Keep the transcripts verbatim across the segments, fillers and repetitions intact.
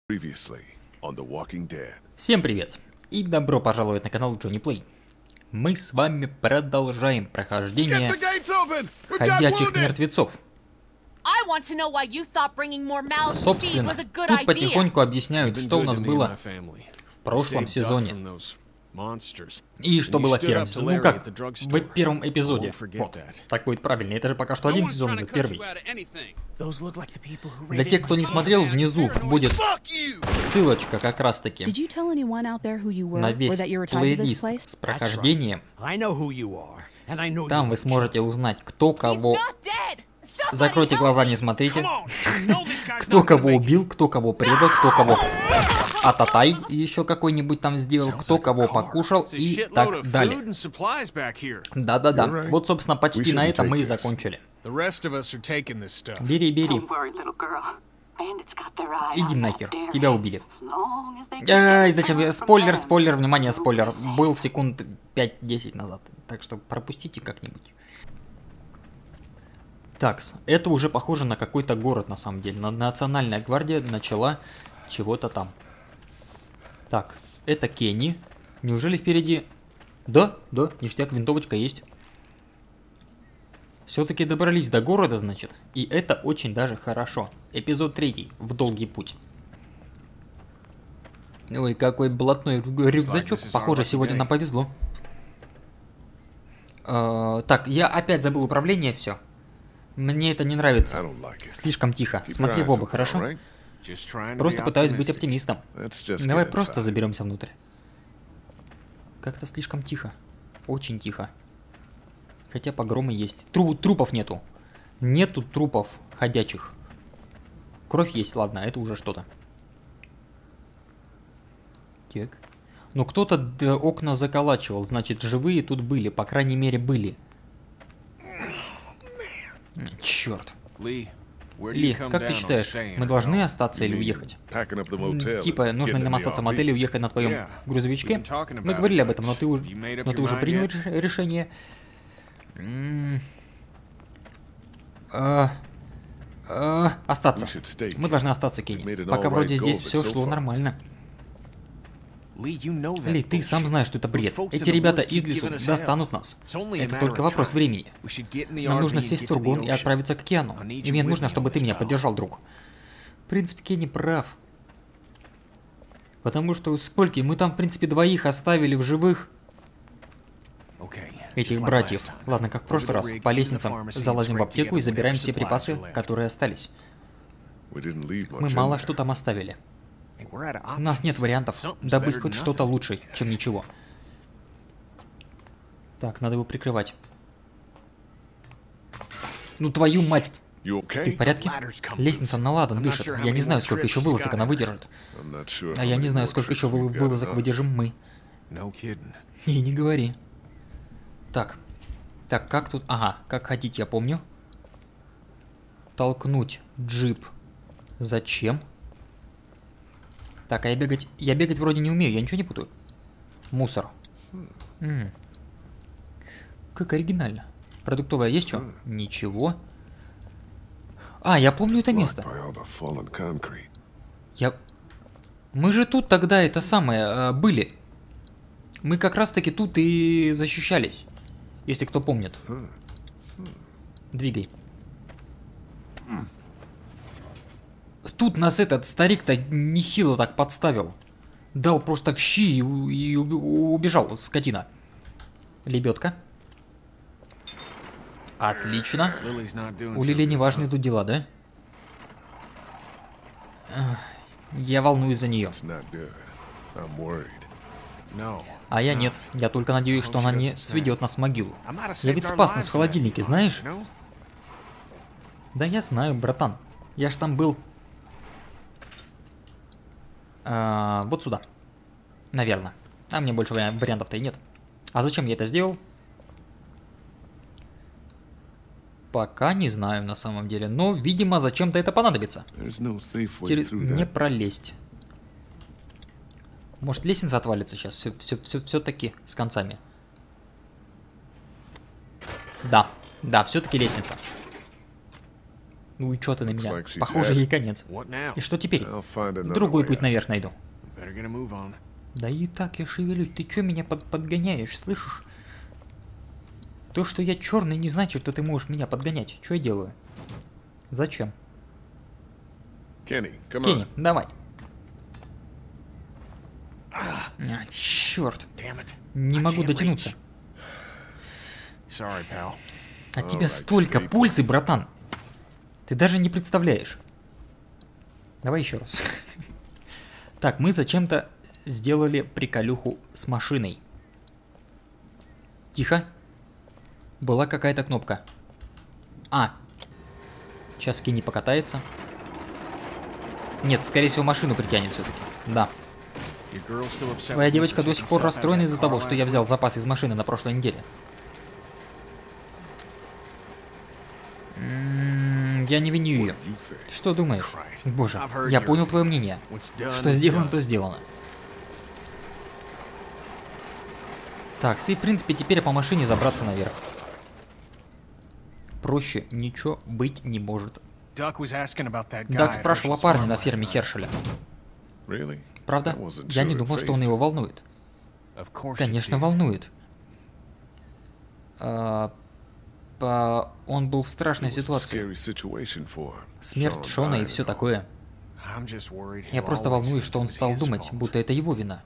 Всем привет и добро пожаловать на канал Джонни Плей. Мы с вами продолжаем прохождение ходячих мертвецов. Собственно, тут потихоньку объясняют, что у нас было в прошлом сезоне. И что было в первом сезоне. Ну как, в первом эпизоде. Вот, так будет правильно. Это же пока что один сезон, но первый. Для тех, кто не смотрел, внизу будет ссылочка как раз таки на весь плейлист с прохождением. Там вы сможете узнать, кто кого... Закройте глаза, не смотрите. Кто кого убил, кто кого предал, кто кого... Ататай еще какой-нибудь там сделал, кто кого покушал и так далее. Да-да-да. Вот, собственно, почти на этом мы и закончили. Бери, бери. Иди нахер, тебя убили. Ай, зачем? Спойлер, спойлер, внимание, спойлер. Был секунд пять-десять назад. Так что пропустите как-нибудь. Так, это уже похоже на какой-то город на самом деле. Национальная гвардия начала чего-то там. Так, это Кенни. Неужели впереди... Да, да, ништяк, винтовочка есть. Все-таки добрались до города, значит. И это очень даже хорошо. Эпизод третий. В долгий путь. Ой, какой блатной рюкзачок. Похоже, сегодня нам повезло. Э, так, я опять забыл управление, все. Мне это не нравится. Слишком тихо. Смотри в оба, хорошо? Просто пытаюсь быть оптимистом. Давай просто заберемся внутрь. Как-то слишком тихо. Очень тихо. Хотя погромы есть. Тру трупов нету. Нету трупов ходячих. Кровь есть, ладно, это уже что-то. Так. Ну кто-то окна заколачивал, значит живые тут были, по крайней мере были. Черт. Ли, как ты считаешь, мы должны остаться или уехать? Типа, нужно ли нам остаться в мотеле и уехать на твоем грузовичке? Мы говорили об этом, но ты, уж... но ты уже принял решение. А... А... Остаться. Мы должны остаться, Кенни. Пока вроде здесь все шло нормально. Ли, ты сам знаешь, что это бред. Эти ребята из лесу достанут нас. Это только вопрос времени. Нам нужно сесть в фургон и отправиться к океану. И мне нужно, чтобы ты меня поддержал, друг. В принципе, Кенни прав. Потому что сколько? Мы там, в принципе, двоих оставили в живых. Этих братьев. Ладно, как в прошлый раз. По лестницам залазим в аптеку и забираем все припасы, которые остались. Мы мало что там оставили. У нас нет вариантов добыть хоть что-то лучше, чем ничего. Так, надо его прикрывать. Ну твою мать! Ты в порядке? Лестница на ладан дышит. Я не знаю, сколько еще вылазок она выдержит. А я не знаю, сколько еще вылазок выдержим мы. И не говори. Так. Так, как тут... Ага, как хотите, я помню. Толкнуть джип. Зачем? Так, а я бегать... Я бегать вроде не умею, я ничего не путаю. Мусор. М -м. Как оригинально. Продуктовая есть что? Ничего. А, я помню это место. Я... Мы же тут тогда это самое э, были. Мы как раз таки тут и защищались. Если кто помнит. Двигай. Тут нас этот старик-то нехило так подставил. Дал просто в щи и, и убежал, скотина. Лебедка. Отлично. У Лили неважные тут дела, да? Я волнуюсь за нее. А я нет. Я только надеюсь, что она не сведет нас в могилу. Я ведь спас нас в холодильнике, знаешь? Да я знаю, братан. Я ж там был... А, вот сюда. Наверное. А мне больше вариантов-то и нет. А зачем я это сделал? Пока не знаю на самом деле. Но, видимо, зачем-то это понадобится. Через... Не пролезть. Может, лестница отвалится сейчас? Все, все, все, все-таки с концами. Да. Да, все-таки лестница. Ну и чё ты на меня? Похоже, ей конец. И что теперь? Другой путь наверх найду. Да и так я шевелюсь. Ты чё меня под подгоняешь, слышишь? То, что я черный, не значит, что ты можешь меня подгонять. Что я делаю? Зачем? Кенни, давай. А, черт. Не могу дотянуться. От тебя столько пользы, братан. Ты даже не представляешь. Давай еще раз. Так, мы зачем-то сделали приколюху с машиной. Тихо. Была какая-то кнопка. А. Сейчас Кенни покатается. Нет, скорее всего, машину притянет все-таки. Да. Твоя девочка до сих пор расстроена из-за того, что я взял запас из машины на прошлой неделе. М-м, я не виню ее. Что думаешь? Боже, я понял твое мнение. Что сделано, то сделано. Так, и в принципе теперь по машине забраться наверх. Проще ничего быть не может. Дак спрашивал о парне на ферме Хершеля. Правда? Я не думал, что он его волнует. Конечно, волнует. А, по... Он был в страшной ситуации. Смерть Шона и все такое. Я просто волнуюсь, что он стал думать, будто это его вина.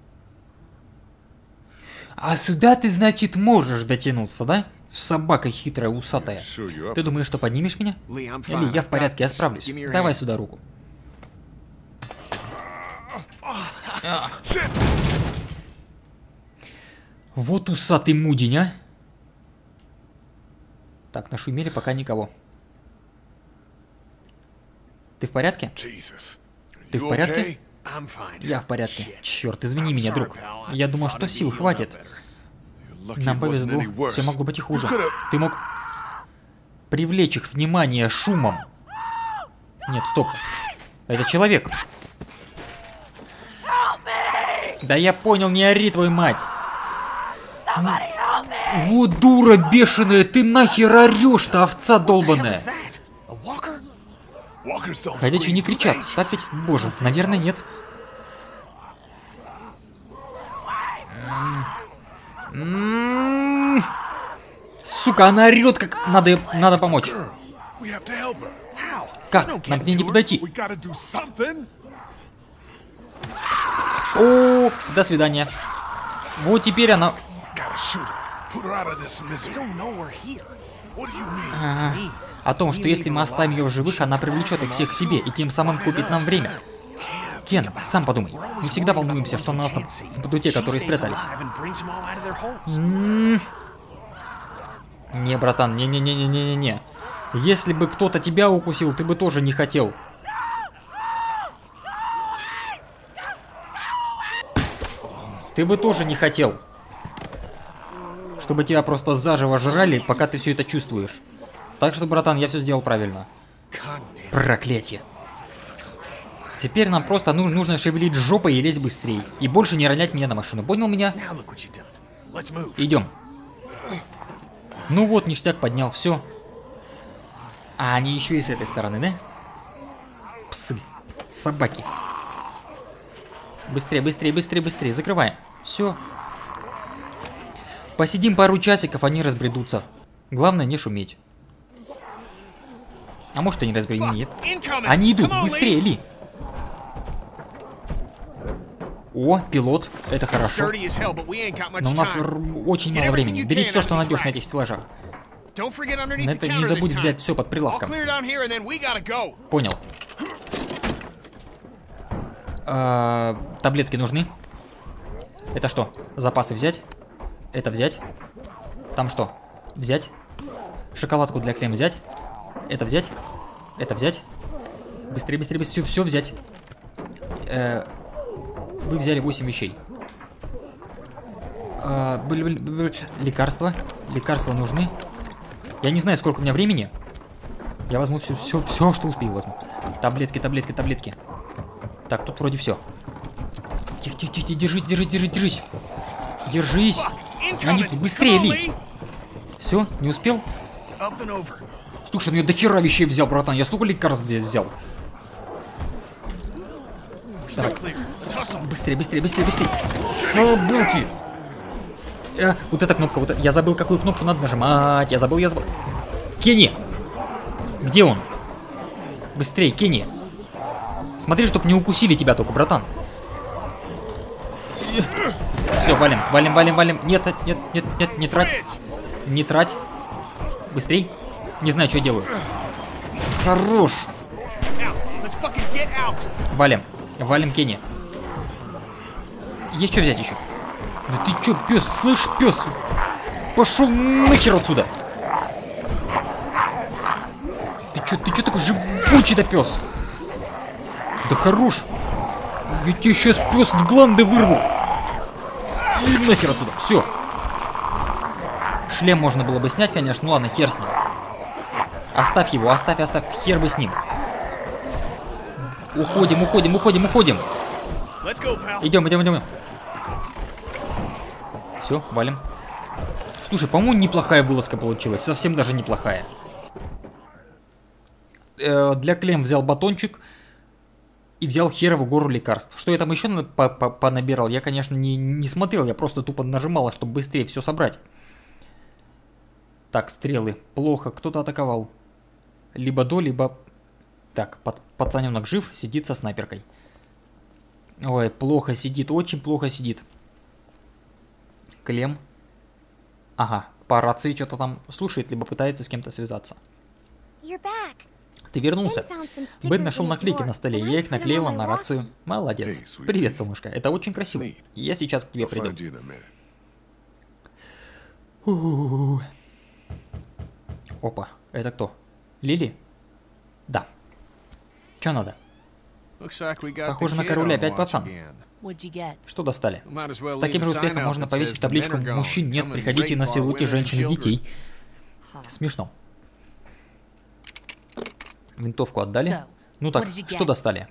А сюда ты, значит, можешь дотянуться, да? Собака хитрая, усатая. Ты думаешь, что поднимешь меня? Ли, я в порядке, я справлюсь. Давай сюда руку. А. Вот усатый мудень, а? Так, нашумели пока никого. Ты в порядке? Ты в порядке? Я в порядке. Черт, извини меня, друг. Я думал, что сил хватит. Нам повезло, все могло быть и хуже. Ты мог привлечь их внимание шумом. Нет, стоп. Это человек. Да я понял, не ори, твою мать. Вот дура бешеная, ты нахер орешь-то, овца долбаная. Ходячие не кричат. Так ведь, боже, наверное, нет. Сука, она орет, как надо, надо помочь. Как? Нам к ней не подойти. О, до свидания. Вот теперь она... А, о том, что если мы оставим ее в живых, она привлечет их всех к себе и тем самым купит нам время. Кен, сам подумай. Мы всегда волнуемся, что на нас будут те, которые спрятались. М-м-м. Не, братан, не-не-не-не-не-не. Если бы кто-то тебя укусил, ты бы тоже не хотел. Ты бы тоже не хотел. Чтобы тебя просто заживо жрали, пока ты все это чувствуешь. Так что, братан, я все сделал правильно. Проклятие. Теперь нам просто ну, нужно шевелить жопой и лезть быстрее. И больше не ронять меня на машину. Понял меня? Идем. Ну вот, ништяк поднял, все. А они еще и с этой стороны, да? Псы. Собаки. Быстрее, быстрее, быстрее, быстрее. Закрываем. Все. Посидим пару часиков, они разбредутся. Главное не шуметь. А может они разбредут? Нет. Они идут. Быстрее, Ли. О, пилот. Это хорошо. Но у нас очень мало времени. Бери все, что найдешь на этих стеллажах. На это не забудь взять все под прилавком. Понял. А, таблетки нужны. Это что? Запасы взять? Это взять? Там что? Взять? Шоколадку для Клем взять? Это взять? Это взять? Быстрее, быстрее, быстрее. Все, все взять. Э, вы взяли восемь вещей. А, были, были, были. Лекарства. Лекарства нужны. Я не знаю, сколько у меня времени. Я возьму все, все, все, что успею возьму. Таблетки, таблетки, таблетки. Так, тут вроде все. Тихо, тихо, тихо, держись, держись, держись, держись. Держись. Они тут быстрее, Ли. Все, не успел? Стоп, Слушай, ну я дохера вещей взял, братан. Я столько лекарств здесь взял. Давай. Быстрее, быстрее, быстрее, быстрее. Свободы! Э, вот эта кнопка, вот это. Я забыл, какую кнопку надо нажимать. Я забыл, я забыл. Кенни! Где он? Быстрее, Кенни. Смотри, чтоб не укусили тебя только, братан. Все, валим, валим, валим, валим. Нет, нет, нет, нет, не трать. Не трать. Быстрей. Не знаю, что я делаю. Хорош. Валим. Валим Кенни. Есть что взять еще? Ну ты чё, пес, слышь, пес? Пошел нахер отсюда. Ты чё, ты чё такой живучий-то, пес? Да хорош. Я тебе сейчас, пес, в гланды вырву. И нахер отсюда. Все. Шлем можно было бы снять, конечно. Ну ладно, хер с ним. Оставь его, оставь, оставь. Хер бы с ним. Уходим, уходим, уходим, уходим. Идем, идем, идем. Все, валим. Слушай, по-моему, неплохая вылазка получилась. Совсем даже неплохая. Э, для Клем взял батончик и взял херову гору лекарств. Что я там еще понабирал, я, конечно, не, не смотрел. Я просто тупо нажимал, чтобы быстрее все собрать. Так, стрелы. Плохо, кто-то атаковал. Либо до, либо... Так, пац пацаненок жив, сидит со снайперкой. Ой, плохо сидит, очень плохо сидит. Клем. Ага, по рации что-то там слушает, либо пытается с кем-то связаться. Ты вернулся? Бен нашел наклейки на столе, я их наклеила на рацию. Молодец. Привет, солнышко, это очень красиво. Я сейчас к тебе приду. У-у-у. Опа, это кто? Лили? Да. Что надо? Похоже на короля опять пацан. Что достали? С таким же успехом можно повесить табличку «Мужчин нет, приходите, насилуйте женщин и детей». Смешно. Винтовку отдали. Ну так, что достали?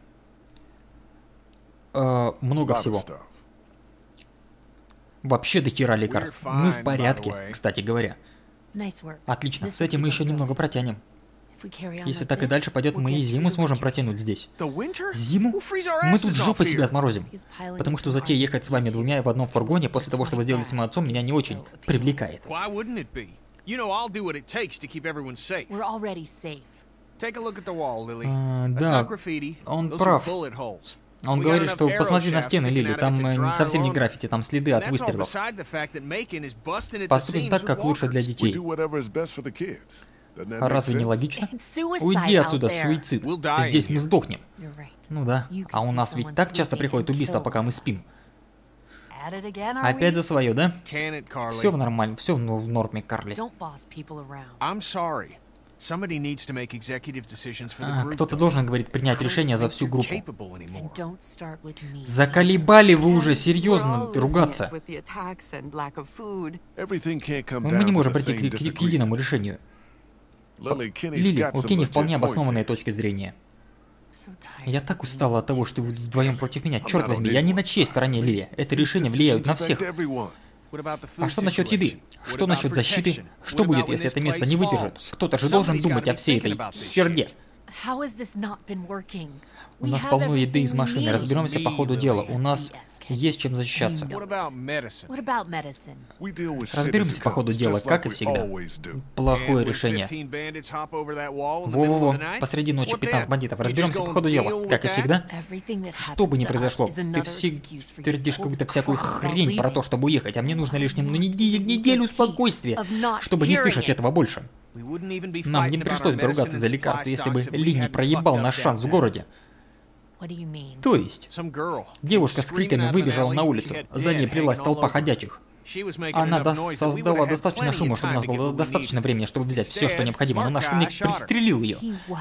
Э, много всего. Вообще до хера лекарств. Мы в порядке, кстати говоря. Отлично, с этим мы еще немного протянем. Если так и дальше пойдет, мы и зиму сможем протянуть здесь. Зиму? Мы тут жопой себя отморозим. Потому что затея ехать с вами двумя в одном фургоне после того, что вы сделали с моим отцом, меня не очень привлекает. А, да, он прав. Он говорит, что посмотри на стены, Лили, там не совсем не граффити, там следы от выстрелов. Поступим так, как лучше для детей. А разве не логично? Уйди отсюда, суицид. Здесь мы сдохнем. Ну да. А у нас ведь так часто приходит убийство, пока мы спим. Опять за свое, да? Все в нормально, все в норме, Карли. А, кто-то должен, говорит, принять решение за всю группу. Заколебали вы уже, серьезно, ругаться. Мы не можем прийти к, к, к единому решению. Лили, у Кенни вполне обоснованные точки зрения. Я так устала от того, что вы вдвоем против меня. Черт возьми, я не на чьей стороне, Лили. Это решение влияет на всех. А что насчет еды? Что насчет защиты? Что будет, если это место не выдержит? Кто-то же должен думать о всей этой херне. У нас полно еды из машины. Разберемся по ходу дела. У нас есть чем защищаться. Разберемся по ходу дела, как и всегда. Плохое решение. Во-во-во. Посреди ночи пятнадцать бандитов. Разберемся по ходу дела, как и всегда. Что бы ни произошло, ты все твердишь какую-то всякую хрень про то, чтобы уехать, а мне нужно лишь ну, неделю спокойствия, чтобы не слышать этого больше. Нам не пришлось бы ругаться за лекарства, если бы Ли не проебал наш шанс в городе. То есть, девушка с криками выбежала на улицу, за ней плелась толпа ходячих. Она до создала достаточно шума, чтобы у нас было достаточно времени, чтобы взять все, что необходимо, но наш умник пристрелил ее.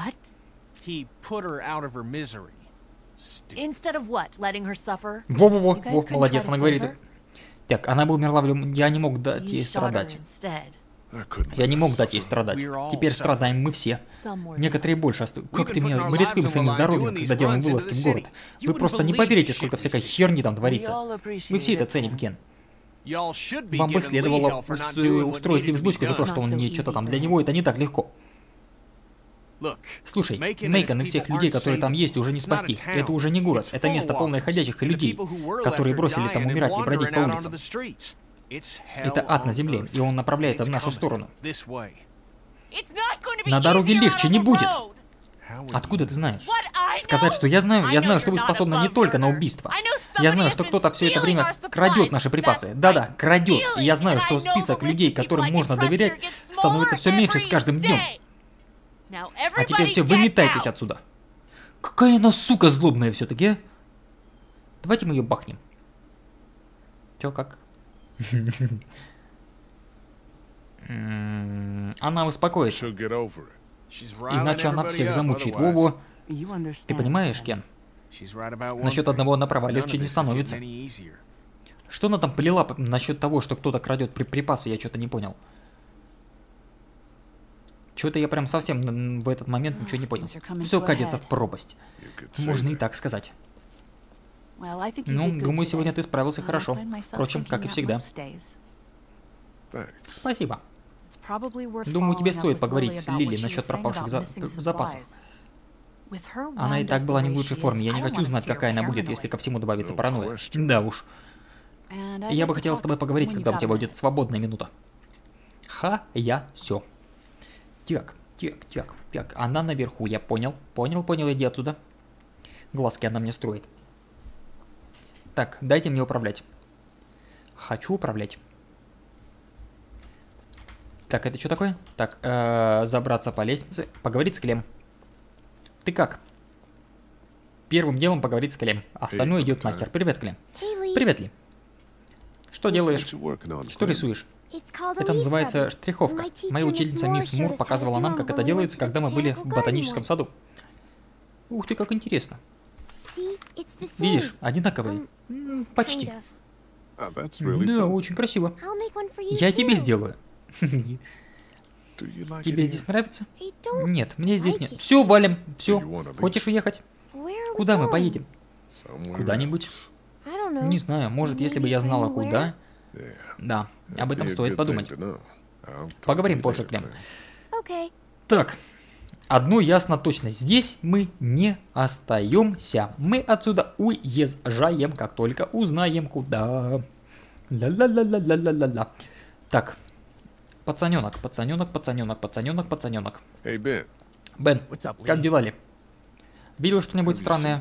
Во-во-во, во, молодец, она говорит. Так, она бы умерла в любом... Я не мог дать ей страдать. Я не мог дать ей страдать. Теперь страдаем мы все. Некоторые больше. Как ты меня... Мы рискуем своим здоровьем, когда делаем вылазки в город. Вы просто не поверите, сколько всякой херни там творится. Мы все это ценим, Кен. Вам бы следовало устроить ли взбучку за то, что он не что-то там. Для него это не так легко. Слушай, Мейкон и всех людей, которые там есть, уже не спасти. Это уже не город, это место полное ходячих и людей, которые бросили там умирать и бродить по улицам. Это ад на земле, и он направляется в нашу сторону. На дороге легче не будет. Откуда ты знаешь? Сказать, что я знаю, я знаю, что вы способны не только на убийство. Я знаю, что кто-то все это время крадет наши припасы. Да-да, крадет. И я знаю, что список людей, которым можно доверять, становится все меньше с каждым днем. А теперь все, выметайтесь отсюда. Какая она, сука, злобная все-таки, а? Давайте мы ее бахнем. Че, как? Она успокоится. Иначе она всех замучит. Вову. Ты понимаешь, Кен? Насчет одного направо легче не становится. Что она там плела насчет того, что кто-то крадет при припасы, я что-то не понял. Чего-то я прям совсем в этот момент ничего не понял. Все катится в пропасть. Можно и так сказать. Ну, думаю, сегодня ты справился хорошо. Впрочем, как и всегда. Спасибо. Думаю, тебе стоит поговорить с Лили насчет пропавших за запасов. Она и так была не в лучшей форме. Я не хочу знать, какая она будет, если ко всему добавится паранойя. Да уж. Я бы хотел с тобой поговорить, когда у тебя будет свободная минута. Ха, я все. Так, так, так, так. Она наверху, я понял. Понял, понял, иди отсюда. Глазки она мне строит. Так, дайте мне управлять. Хочу управлять. Так, это что такое? Так, э, забраться по лестнице. Поговорить с Клем. Ты как? Первым делом поговорить с Клем. Остальное идет нахер. Привет, Клем. Привет, Ли. Что делаешь? Что рисуешь? Это называется штриховка. Моя учительница мисс Мур показывала нам, как это делается, когда мы были в ботаническом саду. Ух ты, как интересно. Видишь, одинаковые. Почти. Да, очень красиво. Я тебе сделаю. Тебе здесь нравится? Нет, мне здесь нет. Все, валим. Все. Хочешь уехать? Куда мы поедем? Куда-нибудь. Не знаю, может, если бы я знала, куда. Да, об этом стоит подумать. Поговорим позже, Клем. Так, одно ясно точно. Здесь мы не остаемся. Мы отсюда уезжаем, как только узнаем, куда. Ла-ла-ла-ла-ла-ла-ла. Так, пацаненок, пацаненок, пацаненок, пацаненок, пацаненок. Бен, как дела, Ли? Видел что-нибудь странное?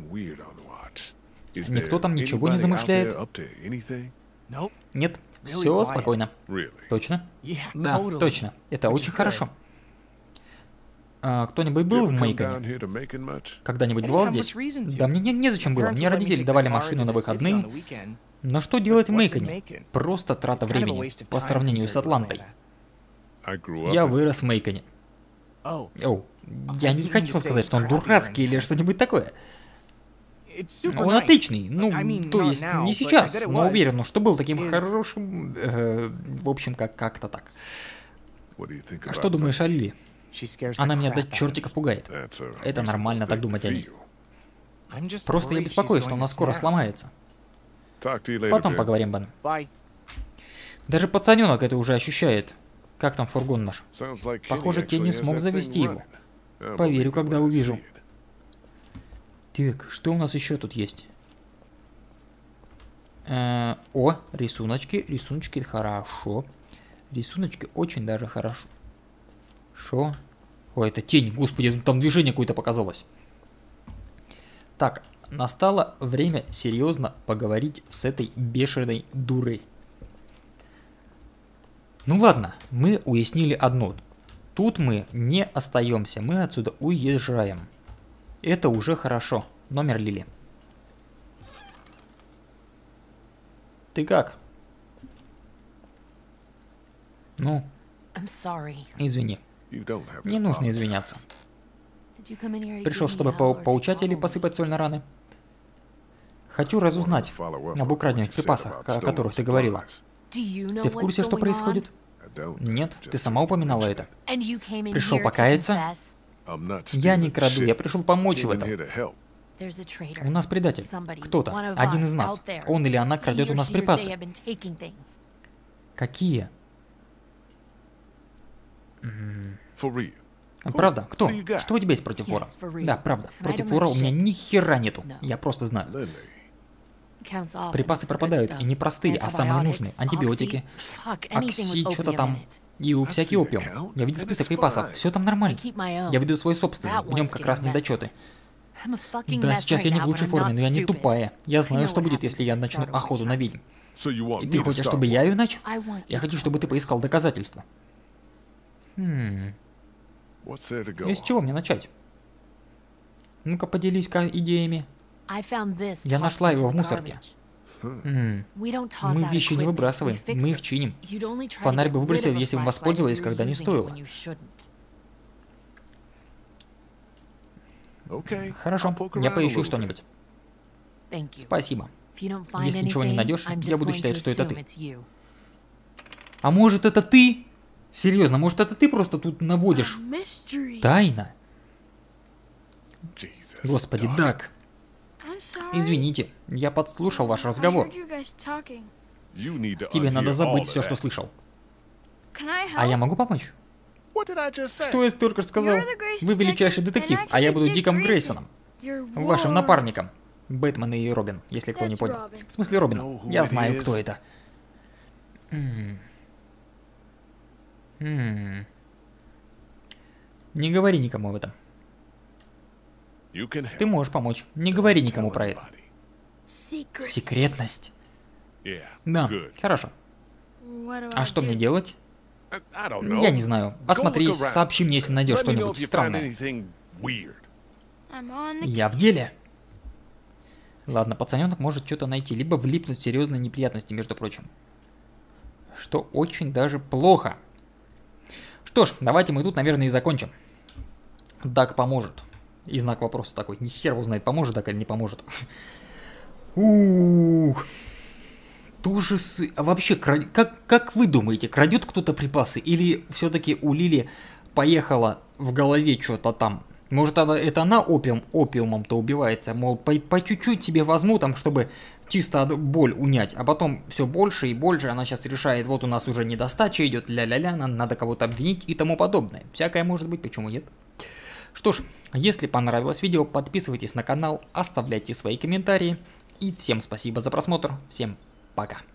Никто там ничего не замышляет? Нет, все спокойно. Точно? Да, точно. Это очень хорошо. А, кто-нибудь был в Мейконе? Когда-нибудь бывал здесь? Да мне не, незачем было. Мне родители давали машину на выходные. Но что делать в Мейконе? Просто трата времени по сравнению с Атлантой. Я вырос в Мейконе. Оу, я не хочу сказать, что он дурацкий или что-нибудь такое. Он отличный, ну, то есть не сейчас, но уверен, что был таким хорошим, э, в общем, как как-то так. Что думаешь о Лили? Она меня до чертиков пугает. Это нормально так думать о ней. Просто я беспокоюсь, что она скоро сломается. Потом поговорим, Бен. Даже пацаненок это уже ощущает. Как там фургон наш? Похоже, Кенни смог завести его. Поверю, когда увижу. Так, что у нас еще тут есть? Э, о, рисуночки, рисуночки, хорошо. Рисуночки очень даже хорошо. Шо? О, это тень, господи, там движение какое-то показалось. Так, настало время серьезно поговорить с этой бешеной дурой. Ну ладно, мы уяснили одно. Тут мы не остаемся, мы отсюда уезжаем. Это уже хорошо. Номер Лили. Ты как? Ну, извини. Не нужно извиняться. Пришел, чтобы по поучать или посыпать соль на раны? Хочу разузнать об украденных припасах, о которых ты говорила. Ты в курсе, что происходит? Нет, ты сама упоминала это. Пришел покаяться? Я не краду, я пришел помочь в этом. У нас предатель. Кто-то. Один из нас. Он или она крадет у нас припасы. Какие? Правда? Кто? Что у тебя есть против вора? Да, правда. Против вора у меня ни хера нету. Я просто знаю. Припасы пропадают, и не простые, а самые нужные. Антибиотики, окси, что-то там. И у всякий опиум. Я видел список припасов, все там нормально. Я веду свой собственный, в нем как раз недочеты. Да, сейчас я не в лучшей форме, но я не тупая. Я знаю, что будет, если я начну охоту на ведьм. И ты хочешь, чтобы я ее начал? Я хочу, чтобы ты поискал доказательства. Хм. И с чего мне начать? Ну-ка, поделись-ка идеями. Я нашла его в мусорке. М. Мы вещи не выбрасываем, мы их чиним. Фонарь бы выбросил, если бы воспользовались, когда не стоило. Хорошо, я поищу что-нибудь. Спасибо. Если ничего не найдешь, я буду считать, что это ты. А может, это ты? Серьезно, может, это ты просто тут наводишь? Тайна? Господи, Дак. Извините, я подслушал ваш разговор. Тебе надо забыть все, что слышал. А я могу помочь? Что я только что сказал? Вы величайший детектив, а я буду Диком Грейсоном. Вашим напарником. Бэтмен и Робин, если кто не понял. В смысле Робин? Я знаю, кто это. М -м. Не говори никому об этом. Ты можешь помочь. Не говори никому про это. Секретность. Да, хорошо. А что мне делать? Я не знаю. Осмотрись, сообщи мне, если найдешь что-нибудь странное. Я в деле. Ладно, пацаненок может что-то найти, либо влипнуть в серьезные неприятности, между прочим. Что очень даже плохо. Что ж, давайте мы тут, наверное, и закончим. Дак поможет. И знак вопроса такой. Ни хер его знает, поможет Дак или не поможет. Ух. Тоже с... А вообще, крад... как, как вы думаете, крадет кто-то припасы? Или все-таки у Лили поехала в голове что-то там? Может, она, это она опиум, опиумом-то убивается? Мол, по, по чуть-чуть тебе возьму там, чтобы чисто боль унять. А потом все больше и больше. Она сейчас решает, вот у нас уже недостача идет, ля-ля-ля, надо кого-то обвинить и тому подобное. Всякое может быть, почему нет? Что ж, если понравилось видео, подписывайтесь на канал, оставляйте свои комментарии. И всем спасибо за просмотр. Всем пока.